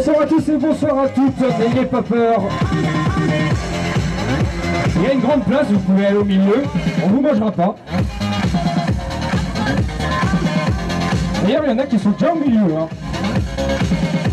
bonsoir à tous et bonsoir à toutes, n'ayez pas peur. Il y a une grande place, vous pouvez aller au milieu, on vous mangera pas. D'ailleurs, il y en a qui sont déjà au milieu. Hein.